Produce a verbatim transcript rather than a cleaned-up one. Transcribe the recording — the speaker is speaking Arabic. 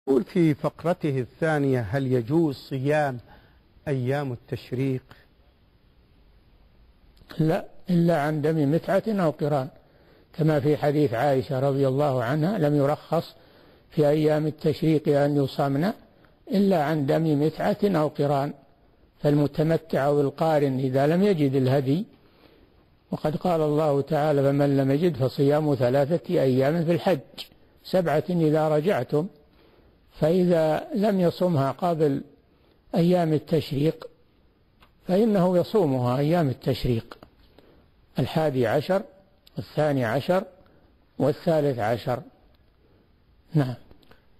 يقول في فقرته الثانية: هل يجوز صيام أيام التشريق؟ لا، إلا عن دم متعة أو قران، كما في حديث عائشة رضي الله عنها: لم يرخص في أيام التشريق أن يصامن إلا عن دم متعة أو قران، فالمتمتع والقارن إذا لم يجد الهدي. وقد قال الله تعالى: فمن لم يجد فصيام ثلاثة أيام في الحج سبعة إذا رجعتم. فإذا لم يصمها قبل أيام التشريق فإنه يصومها أيام التشريق: الحادي عشر والثاني عشر والثالث عشر. نعم.